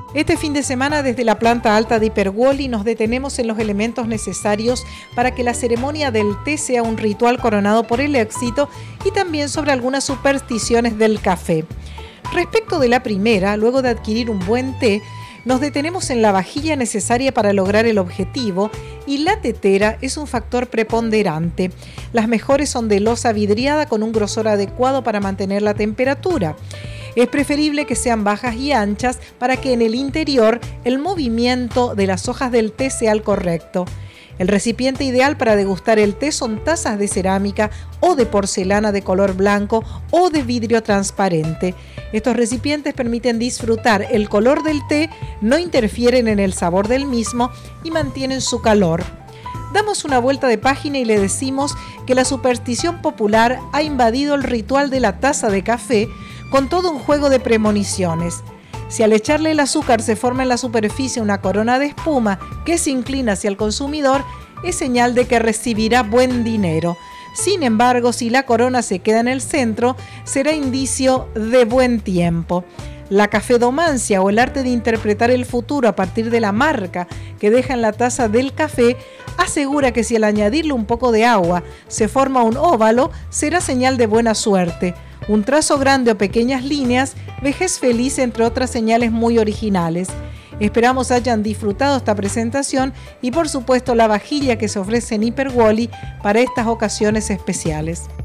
Este fin de semana desde la planta alta de Hiperwolly nos detenemos en los elementos necesarios para que la ceremonia del té sea un ritual coronado por el éxito y también sobre algunas supersticiones del café. Respecto de la primera, luego de adquirir un buen té, nos detenemos en la vajilla necesaria para lograr el objetivo y la tetera es un factor preponderante. Las mejores son de loza vidriada con un grosor adecuado para mantener la temperatura. Es preferible que sean bajas y anchas para que en el interior el movimiento de las hojas del té sea el correcto. El recipiente ideal para degustar el té son tazas de cerámica o de porcelana de color blanco o de vidrio transparente. Estos recipientes permiten disfrutar el color del té, no interfieren en el sabor del mismo y mantienen su calor. Damos una vuelta de página y le decimos que la superstición popular ha invadido el ritual de la taza de café con todo un juego de premoniciones. Si al echarle el azúcar se forma en la superficie una corona de espuma que se inclina hacia el consumidor, es señal de que recibirá buen dinero. Sin embargo, si la corona se queda en el centro, será indicio de buen tiempo. La cafedomancia o el arte de interpretar el futuro a partir de la marca que deja en la taza del café asegura que si al añadirle un poco de agua se forma un óvalo, será señal de buena suerte. Un trazo grande o pequeñas líneas, vejez feliz, entre otras señales muy originales. Esperamos hayan disfrutado esta presentación y por supuesto la vajilla que se ofrece en Hiperwolly para estas ocasiones especiales.